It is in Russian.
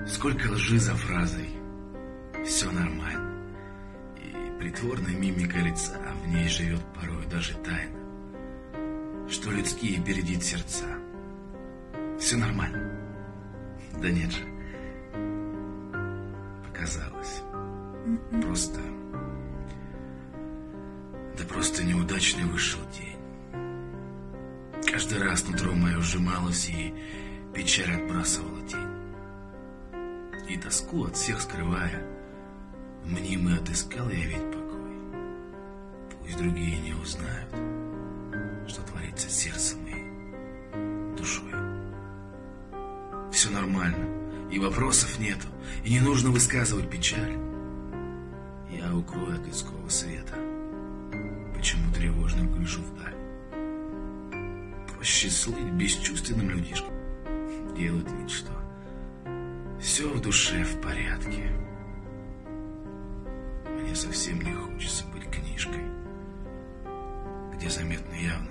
Сколько лжи за фразой. Все нормально. И притворной мимикой лица, а в ней живет порой даже тайна, что людские бередит сердца. Все нормально. Да нет же. Показалось. Просто... Да просто неудачный вышел день. Каждый раз нутро мое сжималось, и печаль отбрасывала тень. И тоску от всех скрывая, мнимый отыскал я ведь покой. Пусть другие не узнают, что творится сердцем и душой. Все нормально, и вопросов нету, и не нужно высказывать печаль. Я укрою от людского света, почему тревожно гляжу вдаль. Проще слыть бесчувственным людишкам, делают вид, что все в душе в порядке. Мне совсем не хочется быть книжкой, где заметны явно